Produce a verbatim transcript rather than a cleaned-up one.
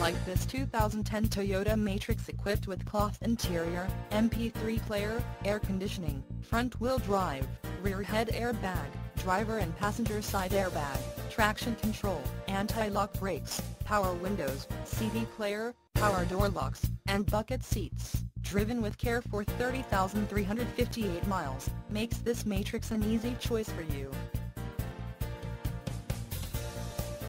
like this two thousand ten Toyota Matrix equipped with cloth interior, M P three player, air conditioning, front-wheel drive, rear head airbag, driver and passenger side airbag, traction control, anti-lock brakes, power windows, C D player, power door locks, and bucket seats, driven with care for thirty thousand three hundred fifty-eight miles, makes this Matrix an easy choice for you.